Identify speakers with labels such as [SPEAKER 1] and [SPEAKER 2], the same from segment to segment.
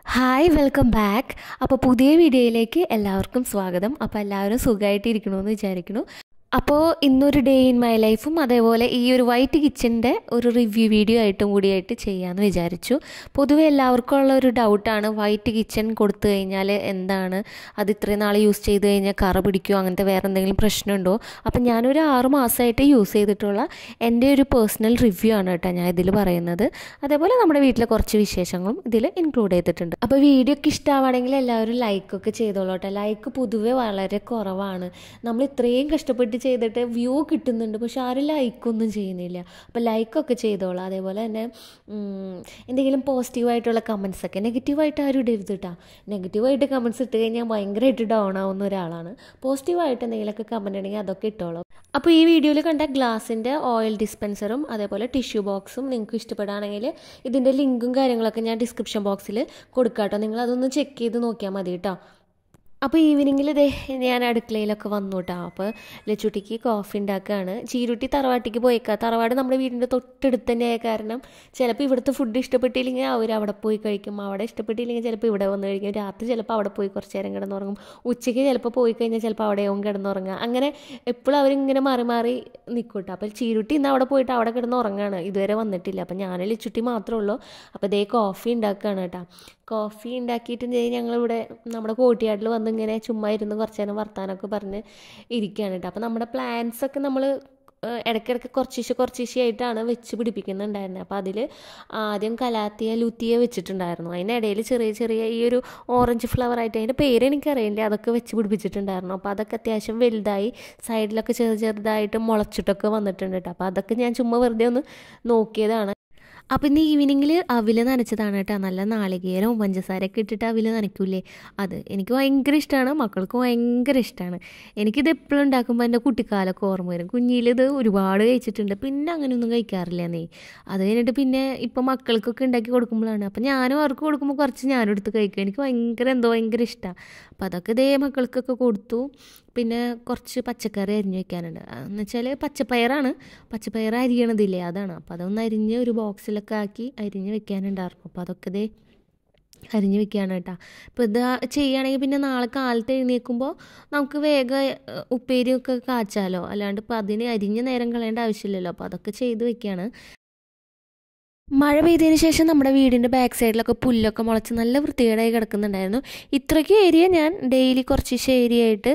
[SPEAKER 1] Hi welcome back. അപ്പോൾ പുതിയ വീഡിയോയിലേക്ക് എല്ലാവർക്കും സ്വാഗതം. അപ്പോൾ എല്ലാവരും സുഖമായിട്ടിരിക്കണമെന്ന് വിചാരിക്കുന്നു. അപ്പോൾ ഇന്നൊരു ഡേ ഇൻ മൈ ലൈഫും അതേപോലെ ഈ ഒരു വൈറ്റ് കിച്ചൻ്റെ ഒരു റിവ്യൂ വീഡിയോ ആയിട്ടും കൂടിയായിട്ട് ചെയ്യാമെന്ന് വിചാരിച്ചു. പൊതുവെ എല്ലാവർക്കും ഉള്ള ഒരു ഡൗട്ടാണ്, വൈറ്റ് കിച്ചൺ കൊടുത്തു കഴിഞ്ഞാൽ എന്താണ്, അത് ഇത്രയും നാൾ യൂസ് ചെയ്ത് കഴിഞ്ഞാൽ കറ പിടിക്കുമോ, അങ്ങനത്തെ വേറെ എന്തെങ്കിലും പ്രശ്നമുണ്ടോ? അപ്പം ഞാനൊരു 6 മാസമായിട്ട് യൂസ് ചെയ്തിട്ടുള്ള എൻ്റെ ഒരു പേഴ്സണൽ റിവ്യൂ ആണ് കേട്ടോ ഞാൻ ഇതിൽ പറയുന്നത്. അതേപോലെ നമ്മുടെ വീട്ടിലെ കുറച്ച് വിശേഷങ്ങളും ഇതിൽ ഇൻക്ലൂഡ് ചെയ്തിട്ടുണ്ട്. അപ്പോൾ വീഡിയോ ഒക്കെ ഇഷ്ടമാണെങ്കിൽ എല്ലാവരും ലൈക്കൊക്കെ ചെയ്തോളൂ കേട്ടോ. ലൈക്ക് പൊതുവെ വളരെ കുറവാണ്. നമ്മൾ ഇത്രയും കഷ്ടപ്പെട്ട് ചെയ്തിട്ട് വ്യൂ കിട്ടുന്നുണ്ട്, പക്ഷെ ആരും ലൈക്കൊന്നും ചെയ്യുന്നില്ല. അപ്പോൾ ലൈക്കൊക്കെ ചെയ്തോളാം. അതേപോലെ തന്നെ എന്തെങ്കിലും പോസിറ്റീവായിട്ടുള്ള കമൻസൊക്കെ, നെഗറ്റീവായിട്ട് ആരും ഇടരുത് കേട്ടോ. നെഗറ്റീവായിട്ട് കമൻസ് ഇട്ട് കഴിഞ്ഞാൽ ഭയങ്കരമായിട്ട് ഡൗൺ ആവുന്ന ഒരാളാണ്. പോസിറ്റീവായിട്ട് എന്തെങ്കിലുമൊക്കെ കമൻറ്റ് ഉണ്ടെങ്കിൽ അതൊക്കെ ഇട്ടോളൂ. അപ്പോൾ ഈ വീഡിയോയിൽ കണ്ട ഗ്ലാസിൻ്റെ ഓയിൽ ഡിസ്പെൻസറും അതേപോലെ ടിഷ്യൂ ബോക്സും നിങ്ങൾക്ക് ഇഷ്ടപ്പെടുകയാണെങ്കിൽ ഇതിൻ്റെ ലിങ്കും കാര്യങ്ങളൊക്കെ ഞാൻ ഡിസ്ക്രിപ്ഷൻ ബോക്സിൽ കൊടുക്കാം കേട്ടോ. നിങ്ങളതൊന്ന് ചെക്ക് ചെയ്ത് നോക്കിയാൽ മതി കേട്ടോ. അപ്പോൾ ഈവനിങ്ങിൽ ഞാൻ അടുക്കളയിലൊക്കെ വന്നു കേട്ടോ. അപ്പോൾ ലച്ചുട്ടിക്ക് കോഫി ഉണ്ടാക്കുകയാണ്. ചീരുട്ടി തറവാട്ടിക്ക് പോയേക്കാം. തറവാട് നമ്മുടെ വീടിൻ്റെ തൊട്ടടുത്ത് തന്നെയായ കാരണം ചിലപ്പോൾ ഇവിടുത്തെ ഫുഡ് ഇഷ്ടപ്പെട്ടില്ലെങ്കിൽ അവർ അവിടെ പോയി കഴിക്കും, അവിടെ ഇഷ്ടപ്പെട്ടില്ലെങ്കിൽ ചിലപ്പോൾ ഇവിടെ വന്ന് കഴിക്കും. രാത്രി ചിലപ്പോൾ അവിടെ പോയി കുറച്ച് നേരം കിടന്നുറങ്ങും. ഉച്ചയ്ക്ക് ചിലപ്പോൾ പോയി കഴിഞ്ഞാൽ ചിലപ്പോൾ അവിടെയാവും കിടന്നുറങ്ങുക. അങ്ങനെ എപ്പോഴും അവരിങ്ങനെ മാറി മാറി നിൽക്കും കേട്ടോ. അപ്പോൾ ചീരുട്ടി ഇന്ന് അവിടെ പോയിട്ട് അവിടെ കിടന്നുറങ്ങാണ്, ഇതുവരെ വന്നിട്ടില്ല. അപ്പോൾ ഞാൻ ലച്ചുട്ടി മാത്രമേ ഉള്ളൂ. അപ്പോൾ കോഫി ഉണ്ടാക്കുകയാണ് കേട്ടോ. കോഫി ഉണ്ടാക്കിയിട്ട് ഞങ്ങളിവിടെ നമ്മുടെ കോട്ടിയാട്ടിൽ വന്ന് ഇങ്ങനെ ചുമ്മാ ഇരുന്ന് കുറച്ച് നേരം വർത്താനമൊക്കെ പറഞ്ഞ് ഇരിക്കുകയാണ് കേട്ടോ. അപ്പോൾ നമ്മുടെ പ്ലാന്റ്സൊക്കെ നമ്മൾ ഇടയ്ക്കിടയ്ക്ക് കുറച്ചീശെ ആയിട്ടാണ് വെച്ച് പിടിപ്പിക്കുന്നുണ്ടായിരുന്നത്. അപ്പോൾ അതിൽ ആദ്യം കലാത്തിയ ലുത്തിയ വെച്ചിട്ടുണ്ടായിരുന്നു. അതിനിടയിൽ ചെറിയ ചെറിയ ഈ ഒരു ഓറഞ്ച് ഫ്ലവറായിട്ട്, അതിൻ്റെ പേര് എനിക്കറിയില്ല, അതൊക്കെ വെച്ച് പിടിപ്പിച്ചിട്ടുണ്ടായിരുന്നു. അപ്പോൾ അതൊക്കെ അത്യാവശ്യം വലുതായി സൈഡിലൊക്കെ ചെറുതായിട്ട് മുളച്ചിട്ടൊക്കെ വന്നിട്ടുണ്ട് കേട്ടോ. അപ്പോൾ അതൊക്കെ ഞാൻ ചുമ്മാ വെറുതെ ഒന്ന് നോക്കിയതാണ്. അപ്പം ഇന്ന് ഈവനിങ്ങിൽ അവിൽ നനച്ചതാണ് കേട്ടോ. നല്ല നാളികേരവും പഞ്ചസാരയൊക്കെ ഇട്ടിട്ട് അവിൽ നനയ്ക്കൂലേ, അത് എനിക്ക് ഭയങ്കര ഇഷ്ടമാണ്, മക്കൾക്ക് ഭയങ്കര ഇഷ്ടമാണ്. എനിക്കിത് എപ്പോഴും ഉണ്ടാക്കുമ്പോൾ എൻ്റെ കുട്ടിക്കാലമൊക്കെ ഓർമ്മ വരും. കുഞ്ഞിലിത് ഒരുപാട് കഴിച്ചിട്ടുണ്ട്, പിന്നെ അങ്ങനെയൊന്നും കഴിക്കാറില്ല നീ. അത് കഴിഞ്ഞിട്ട് പിന്നെ ഇപ്പം മക്കൾക്കൊക്കെ ഉണ്ടാക്കി കൊടുക്കുമ്പോഴാണ്, അപ്പം ഞാനും അവർക്ക് കൊടുക്കുമ്പോൾ കുറച്ച് ഞാനും എടുത്ത് കഴിക്കും. എനിക്ക് ഭയങ്കര ഇഷ്ടമാണ്. അപ്പം അതൊക്കെ മക്കൾക്കൊക്കെ കൊടുത്തു. പിന്നെ കുറച്ച് പച്ചക്കറി അരിഞ്ഞ് വെക്കാനുണ്ട്. എന്ന് വെച്ചാൽ പച്ചപ്പയർ അരിയണതില്ലേ, അതാണ്. അപ്പോൾ അതൊന്ന് അരിഞ്ഞ് ഒരു ബോക്സിലൊക്കെ ആക്കി അരിഞ്ഞ് വെക്കാനുണ്ടായിരുന്നു. അപ്പോൾ അതൊക്കെ അരിഞ്ഞ് വെക്കുകയാണ് കേട്ടോ. അപ്പോൾ ഇത് ചെയ്യുകയാണെങ്കിൽ പിന്നെ നാളെ കാലത്ത് എഴുന്നേൽക്കുമ്പോൾ നമുക്ക് വേഗം ഉപ്പേരിയൊക്കെ കാച്ചാലോ, അല്ലാണ്ട് ഇപ്പോൾ അതിന് അരിഞ്ഞ് നേരം കളയേണ്ട ആവശ്യമില്ലല്ലോ. അപ്പോൾ അതൊക്കെ ചെയ്ത് വെക്കുകയാണ്. മഴ പെയ്തതിന് ശേഷം നമ്മുടെ വീടിൻ്റെ ബാക്ക് സൈഡിലൊക്കെ പുല്ലൊക്കെ മുളച്ച് നല്ല വൃത്തികേടായി കിടക്കുന്നുണ്ടായിരുന്നു. ഇത്രയ്ക്ക് ഏരിയ ഞാൻ ഡെയിലി കുറച്ച് ഏരിയ ആയിട്ട്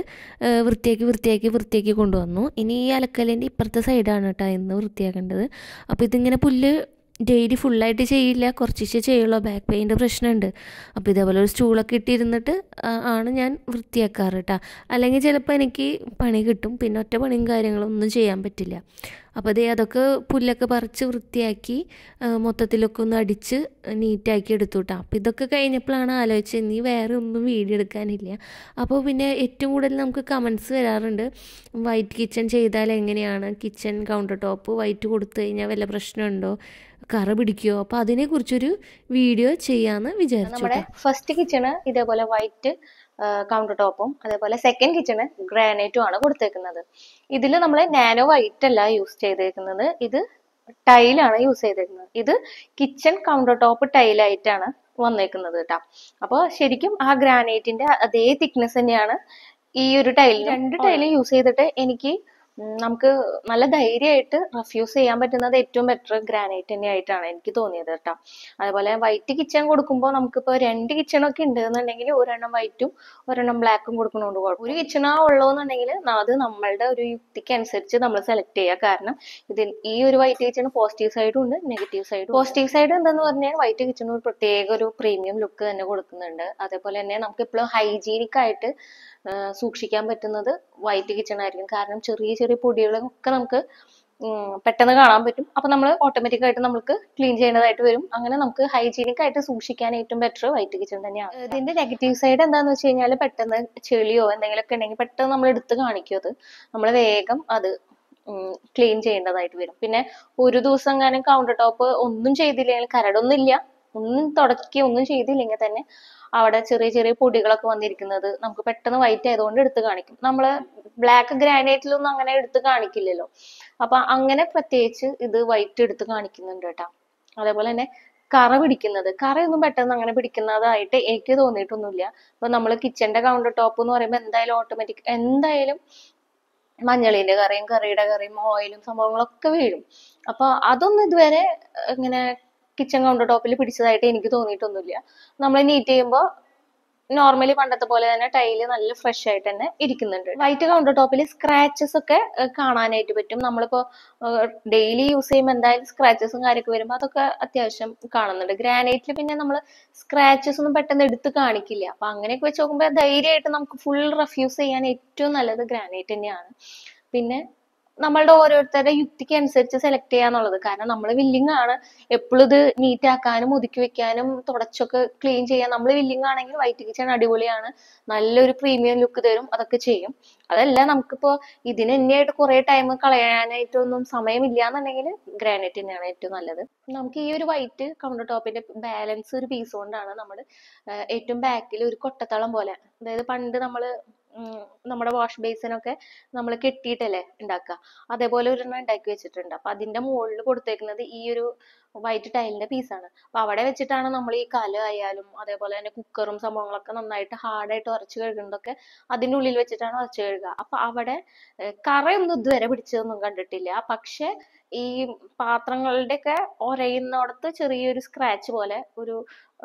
[SPEAKER 1] വൃത്തിയാക്കി കൊണ്ടുവന്നു. ഇനി ഈ അലക്കലിൻ്റെ ഇപ്പുറത്തെ സൈഡാണ് കേട്ടോ ഇന്ന് വൃത്തിയാക്കേണ്ടത്. അപ്പോൾ ഇതിങ്ങനെ പുല്ല് ഡെയിലി ഫുള്ളായിട്ട് ചെയ്യില്ല, കുറച്ച് ചെയ്യുള്ളൂ. ബാക്ക് പെയിൻ്റെ പ്രശ്നമുണ്ട്. അപ്പോൾ ഇതേപോലെ ഒരു സ്റ്റൂളൊക്കെ ഇട്ടിരുന്നിട്ട് ആണ് ഞാൻ വൃത്തിയാക്കാറ് കേട്ടോ. അല്ലെങ്കിൽ ചിലപ്പോൾ എനിക്ക് പണി കിട്ടും, പിന്നെ ഒറ്റ പണിയും കാര്യങ്ങളൊന്നും ചെയ്യാൻ പറ്റില്ല. അപ്പോൾ അതൊക്കെ പുല്ലൊക്കെ പറിച്ച് വൃത്തിയാക്കി മൊത്തത്തിലൊക്കെ ഒന്ന് അടിച്ച് നീറ്റാക്കി എടുത്തു കേട്ടോ. അപ്പോൾ ഇതൊക്കെ കഴിഞ്ഞപ്പോഴാണ് ആലോചിച്ചത് ഇനി വേറെ ഒന്നും വീഡിയോ എടുക്കാനില്ല. അപ്പോൾ പിന്നെ ഏറ്റവും കൂടുതൽ നമുക്ക് കമൻസ് വരാറുണ്ട്, വൈറ്റ് കിച്ചൺ ചെയ്താൽ എങ്ങനെയാണ്, കിച്ചൺ കൗണ്ടർ ടോപ്പ് വൈറ്റ് കൊടുത്തു കഴിഞ്ഞാൽ വല്ല പ്രശ്നമുണ്ടോ, കറ പിടിക്കുമോ? അപ്പോൾ അതിനെക്കുറിച്ചൊരു വീഡിയോ ചെയ്യാമെന്ന് വിചാരിച്ചു.
[SPEAKER 2] നമ്മുടെ ഫസ്റ്റ് കിച്ചണ് ഇതേപോലെ വൈറ്റ് കൗണ്ടർ ടോപ്പും അതേപോലെ സെക്കൻഡ് കിച്ചണ് ഗ്രാനൈറ്റും ആണ് കൊടുത്തേക്കുന്നത്. ഇതിൽ നമ്മൾ നാനോ വൈറ്റ് അല്ല യൂസ് ചെയ്തേക്കുന്നത്, ഇത് ടൈലാണ് യൂസ് ചെയ്തേക്കുന്നത്. ഇത് കിച്ചൺ കൗണ്ടർ ടോപ്പ് ടൈലായിട്ടാണ് വന്നേക്കുന്നത് കേട്ടോ. അപ്പോൾ ശരിക്കും ആ ഗ്രാനൈറ്റിന്റെ അതേ തിക്നെസ് തന്നെയാണ് ഈ ഒരു ടൈലിന്. 2 ടൈലും യൂസ് ചെയ്തിട്ട് എനിക്ക് നമുക്ക് നല്ല ധൈര്യമായിട്ട് റെഫ്യൂസ് ചെയ്യാൻ പറ്റുന്നത് ഏറ്റവും ബെറ്റർ ഗ്രാനൈറ്റ് തന്നെ ആയിട്ടാണ് എനിക്ക് തോന്നിയത് കേട്ടോ. അതേപോലെ വൈറ്റ് കിച്ചൺ കൊടുക്കുമ്പോൾ നമുക്കിപ്പോൾ 2 കിച്ചണൊക്കെ ഉണ്ടെന്നുണ്ടെങ്കിൽ ഒരെണ്ണം വൈറ്റും ഒരെണ്ണം ബ്ലാക്കും കൊടുക്കണോണ്ട് കുഴപ്പം. ഒരു കിച്ചണാ ഉള്ളൂന്നുണ്ടെങ്കിൽ അത് നമ്മളുടെ ഒരു യുക്തിക്ക് അനുസരിച്ച് നമ്മൾ സെലക്ട് ചെയ്യുക. കാരണം ഈ ഒരു വൈറ്റ് കിച്ചണ് പോസിറ്റീവ് സൈഡും ഉണ്ട്, നെഗറ്റീവ് സൈഡും. പോസിറ്റീവ് സൈഡ് എന്താന്ന് പറഞ്ഞാൽ വൈറ്റ് കിച്ചൺ ഒരു പ്രത്യേക ഒരു പ്രീമിയം ലുക്ക് തന്നെ കൊടുക്കുന്നുണ്ട്. അതേപോലെ തന്നെ നമുക്ക് എപ്പോഴും ഹൈജീനിക് ആയിട്ട് സൂക്ഷിക്കാൻ പറ്റുന്നത് വൈറ്റ് കിച്ചൺ ആയിരിക്കും. കാരണം ചെറിയ ചെറിയ പൊടികളൊക്കെ നമുക്ക് പെട്ടെന്ന് കാണാൻ പറ്റും. അപ്പൊ നമ്മൾ ഓട്ടോമാറ്റിക് ആയിട്ട് നമുക്ക് ക്ലീൻ ചെയ്യേണ്ടതായിട്ട് വരും. അങ്ങനെ നമുക്ക് ഹൈജീനിക് ആയിട്ട് സൂക്ഷിക്കാൻ ഏറ്റവും ബെറ്റർ വൈറ്റ് കിച്ചൺ തന്നെയാണ്. ഇതിന്റെ നെഗറ്റീവ് സൈഡ് എന്താന്ന് വെച്ച് കഴിഞ്ഞാൽ പെട്ടെന്ന് ചെളിയോ എന്തെങ്കിലുമൊക്കെ ഉണ്ടെങ്കിൽ പെട്ടെന്ന് നമ്മൾ എടുത്ത് കാണിക്കും. അത് നമ്മൾ വേഗം അത് ക്ലീൻ ചെയ്യേണ്ടതായിട്ട് വരും. പിന്നെ ഒരു ദിവസം എങ്ങാനും കൗണ്ടർ ടോപ്പ് ഒന്നും ചെയ്തില്ലെങ്കിൽ, കരടൊന്നും ഇല്ല, ഒന്നും തുടക്കുകയോ ഒന്നും ചെയ്തില്ലെങ്കിൽ തന്നെ അവിടെ ചെറിയ ചെറിയ പൊടികളൊക്കെ വന്നിരിക്കുന്നത് നമുക്ക് പെട്ടെന്ന് വൈറ്റ് ആയതുകൊണ്ട് എടുത്ത് കാണിക്കും. നമ്മള് ബ്ലാക്ക് ഗ്രാനൈറ്റിലൊന്നും അങ്ങനെ എടുത്ത് കാണിക്കില്ലല്ലോ. അപ്പൊ അങ്ങനെ പ്രത്യേകിച്ച് ഇത് വൈറ്റ് എടുത്ത് കാണിക്കുന്നുണ്ട് കേട്ടോ. അതേപോലെ തന്നെ കറ പിടിക്കുന്നത്. കറയൊന്നും പെട്ടെന്ന് അങ്ങനെ പിടിക്കുന്നതായിട്ട് എനിക്ക് തോന്നിയിട്ടൊന്നുമില്ല. ഇപ്പൊ നമ്മൾ കിച്ചന്റെ കൗണ്ടർ ടോപ്പ് എന്ന് പറയുമ്പോൾ എന്തായാലും ഓട്ടോമാറ്റിക് എന്തായാലും മഞ്ഞളിന്റെ കറിയും കറിയുടെ കറിയും ഓയിലും സംഭവങ്ങളൊക്കെ വീഴും. അപ്പൊ അതൊന്നും ഇതുവരെ ഇങ്ങനെ കിച്ചൺ കൗണ്ടർ ടോപ്പിൽ പിടിച്ചതായിട്ട് എനിക്ക് തോന്നിയിട്ടൊന്നുമില്ല. നമ്മൾ നീറ്റ് ചെയ്യുമ്പോൾ നോർമലി പണ്ടത്തെ പോലെ തന്നെ ടൈല് നല്ല ഫ്രഷ് ആയിട്ട് തന്നെ ഇരിക്കുന്നുണ്ട്. വൈറ്റ് കൗണ്ടർ ടോപ്പിൽ സ്ക്രാച്ചസ് ഒക്കെ കാണാനായിട്ട് പറ്റും. നമ്മളിപ്പോ ഡെയിലി യൂസ് ചെയ്യുമ്പോൾ എന്തായാലും സ്ക്രാച്ചസും കാര്യമൊക്കെ വരുമ്പോൾ അതൊക്കെ അത്യാവശ്യം കാണുന്നുണ്ട്. ഗ്രാനൈറ്റിൽ പിന്നെ നമ്മൾ സ്ക്രാച്ചസ് ഒന്നും പെട്ടെന്ന് എടുത്ത് കാണിക്കില്ല. അപ്പൊ അങ്ങനെയൊക്കെ വെച്ച് നോക്കുമ്പോൾ ധൈര്യമായിട്ട് നമുക്ക് ഫുൾ റെഫ്യൂസ് ചെയ്യാൻ ഏറ്റവും നല്ലത് ഗ്രാനൈറ്റ് തന്നെയാണ്. പിന്നെ നമ്മളുടെ ഓരോരുത്തരുടെ യുക്തിക്ക് അനുസരിച്ച് സെലക്ട് ചെയ്യാന്നുള്ളത്. കാരണം നമ്മൾ വില്ലിങ് ആണ് എപ്പോഴും ഇത് നീറ്റ് ആക്കാനും ഒതുക്കി വെക്കാനും തുടച്ചൊക്കെ ക്ലീൻ ചെയ്യാൻ നമ്മൾ വില്ലിങ് ആണെങ്കിൽ വൈറ്റ് കിച്ചൺ അടിപൊളിയാണ്, നല്ലൊരു പ്രീമിയം ലുക്ക് തരും, അതൊക്കെ ചെയ്യും. അതല്ല നമുക്കിപ്പോ ഇതിന് തന്നെയായിട്ട് കുറെ ടൈം കളയാനായിട്ടൊന്നും സമയമില്ല എന്നുണ്ടെങ്കിൽ ഗ്രാനൈറ്റ് തന്നെയാണ് ഏറ്റവും നല്ലത്. നമുക്ക് ഈ ഒരു വൈറ്റ് കൗണ്ടർ ടോപ്പിന്റെ ബാലൻസ് ഒരു പീസ് കൊണ്ടാണ് നമ്മൾ ഏറ്റവും ബാക്കിൽ ഒരു കൊട്ടത്തളം പോലെ, അതായത് പണ്ട് നമ്മള് നമ്മുടെ വാഷ് ബേസിനൊക്കെ നമ്മൾ കെട്ടിയിട്ടല്ലേ ഉണ്ടാക്കുക, അതേപോലെ ഒരെണ്ണം ഉണ്ടാക്കി വെച്ചിട്ടുണ്ട്. അപ്പൊ അതിന്റെ മുകളിൽ കൊടുത്തേക്കുന്നത് ഈ ഒരു വൈറ്റ് ടൈലിന്റെ പീസാണ്. അപ്പൊ അവിടെ വെച്ചിട്ടാണ് നമ്മൾ ഈ കല ആയാലും അതേപോലെ തന്നെ കുക്കറും സംഭവങ്ങളൊക്കെ നന്നായിട്ട് ഹാർഡായിട്ട് ഉരച്ച് കഴുകുന്നതൊക്കെ അതിന്റെ ഉള്ളിൽ വെച്ചിട്ടാണ് ഉരച്ച് കഴുകുക. അപ്പൊ അവിടെ കറയൊന്നും ഇതുവരെ പിടിച്ചതൊന്നും കണ്ടിട്ടില്ല. പക്ഷെ ഈ പാത്രങ്ങളുടെ ഒക്കെ ഉരയുന്നിടത്ത് ചെറിയൊരു സ്ക്രാച്ച് പോലെ ഒരു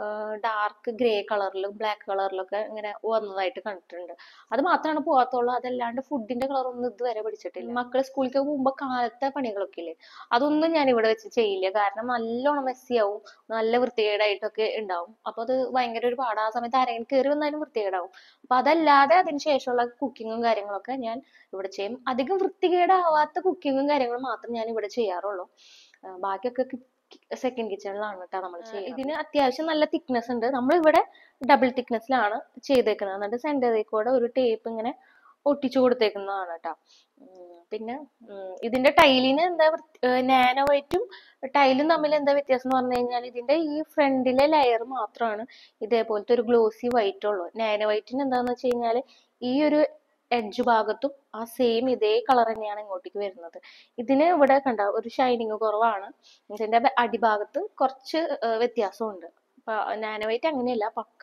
[SPEAKER 2] ഡാർക്ക് ഗ്രേ കളറിലും ബ്ലാക്ക് കളറിലൊക്കെ ഇങ്ങനെ വന്നതായിട്ട് കണ്ടിട്ടുണ്ട്. അത് മാത്രമാണ് പോകാത്തുള്ളൂ. അതല്ലാണ്ട് ഫുഡിന്റെ കളർ ഒന്നും ഇതുവരെ പിടിച്ചിട്ടില്ല. മക്കള് സ്കൂളിലേക്ക് പോകുമ്പോ കാലത്തെ പണികളൊക്കെ ഇല്ലേ, അതൊന്നും ഞാൻ ഇവിടെ വെച്ച് ചെയ്യില്ല. കാരണം നല്ലോണം മെസ്സിയാവും, നല്ല വൃത്തികേടായിട്ടൊക്കെ ഉണ്ടാവും. അപ്പൊ അത് ഭയങ്കര ഒരു പാടാ. ആ സമയത്ത് ആരെങ്കിലും കയറി വന്നാലും വൃത്തികേടാവും. അപ്പൊ അതല്ലാതെ അതിന് ശേഷമുള്ള കുക്കിങ്ങും കാര്യങ്ങളൊക്കെ ഞാൻ ഇവിടെ ചെയ്യും. അധികം വൃത്തികേടാവാത്ത കുക്കിങ്ങും കാര്യങ്ങളും മാത്രം ഞാൻ ഇവിടെ ചെയ്യാറുള്ളൂ. ബാക്കിയൊക്കെ സെക്കൻഡ് കിച്ചണിലാണ് കേട്ടോ നമ്മൾ ചെയ്യുന്നത്. ഇതിന് അത്യാവശ്യം നല്ല തിക്നെസ് ഉണ്ട്. നമ്മൾ ഇവിടെ ഡബിൾ തിക്നെസ്സിലാണ് ചെയ്തേക്കുന്നത്. എന്നിട്ട് സെന്ററിൽ കൂടെ ഒരു ടേപ്പ് ഇങ്ങനെ ഒട്ടിച്ചു കൊടുത്തേക്കുന്നതാണ് കേട്ടോ. പിന്നെ ഇതിന്റെ ടൈലിന് എന്താ നാനോ വൈറ്റും ടൈലും തമ്മിൽ എന്താ വ്യത്യാസം എന്ന് പറഞ്ഞു കഴിഞ്ഞാൽ ഇതിന്റെ ഈ ഫ്രണ്ടിലെ ലെയർ മാത്രമാണ് ഇതേപോലത്തെ ഒരു ഗ്ലോസി വൈറ്റ് ഉള്ളൂ. നാനോ വൈറ്റിന് എന്താന്ന് വെച്ച് കഴിഞ്ഞാൽ ഈ ഒരു എഡ്ജ് ഭാഗത്തും ആ സെയിം ഇതേ കളർ തന്നെയാണ് ഇങ്ങോട്ടേക്ക് വരുന്നത്. ഇതിന് ഇവിടെ കണ്ട ഒരു ഷൈനിങ് കുറവാണ്. ഇതിന്റെ അടിഭാഗത്ത് കുറച്ച് വ്യത്യാസമുണ്ട്. നാനോ വൈറ്റ് അങ്ങനെയല്ല, പക്ക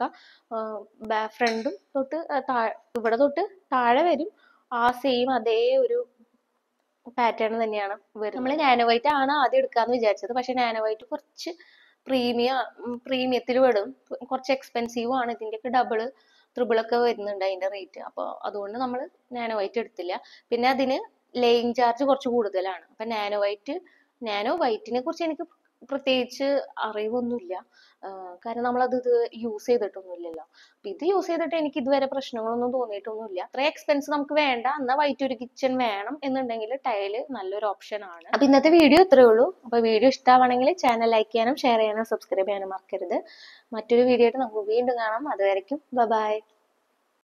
[SPEAKER 2] ഫ്രണ്ടും തൊട്ട് ഇവിടെ തൊട്ട് താഴെ വരും ആ സെയിം അതേ ഒരു പാറ്റേൺ തന്നെയാണ് വരുന്നത്. നമ്മൾ നാനോ വൈറ്റ് ആണ് ആദ്യം എടുക്കാന്ന് വിചാരിച്ചത്. പക്ഷെ നാനോ വൈറ്റ് കുറച്ച് പ്രീമിയത്തിൽ വിടും, കുറച്ച് എക്സ്പെൻസീവും ആണ്. ഇതിന്റെയൊക്കെ ഡബിള് ത്രിബിളൊക്കെ വരുന്നുണ്ട് അതിന്റെ റേറ്റ്. അപ്പോൾ അതുകൊണ്ട് നമ്മൾ നാനോ വൈറ്റ് എടുത്തില്ല. പിന്നെ അതിന് ലേയിങ് ചാർജ് കുറച്ച് കൂടുതലാണ്. അപ്പൊ നാനോ വൈറ്റിനെ കുറിച്ച് എനിക്ക് പ്രത്യേകിച്ച് അറിവൊന്നുമില്ല. കാരണം നമ്മളത് യൂസ് ചെയ്തിട്ടൊന്നുമില്ലല്ലോ. അപ്പൊ ഇത് യൂസ് ചെയ്തിട്ട് എനിക്ക് ഇതുവരെ പ്രശ്നങ്ങളൊന്നും തോന്നിയിട്ടൊന്നുമില്ല. അത്ര എക്സ്പെൻസ് നമുക്ക് വേണ്ട, എന്നാൽ വൈറ്റ് ഒരു കിച്ചൺ വേണം എന്നുണ്ടെങ്കിൽ ടൈല് നല്ലൊരു ഓപ്ഷൻ ആണ്. അപ്പൊ ഇന്നത്തെ വീഡിയോ ഇത്രയേ ഉള്ളൂ. അപ്പൊ വീഡിയോ ഇഷ്ടമാണെങ്കിൽ ചാനൽ ലൈക്ക് ചെയ്യാനും ഷെയർ ചെയ്യാനും സബ്സ്ക്രൈബ് ചെയ്യാനും മറക്കരുത്. മറ്റൊരു വീഡിയോ ആയിട്ട് നമുക്ക് വീണ്ടും കാണാം. അതുവരെയ്ക്കും ബൈ.